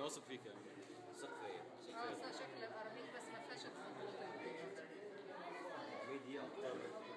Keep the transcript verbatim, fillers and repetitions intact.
واثق فيك يعني. ثق فيا ثق اه فيا. شكل القراميط بس ما فيهاش الخطوط. دي اكتر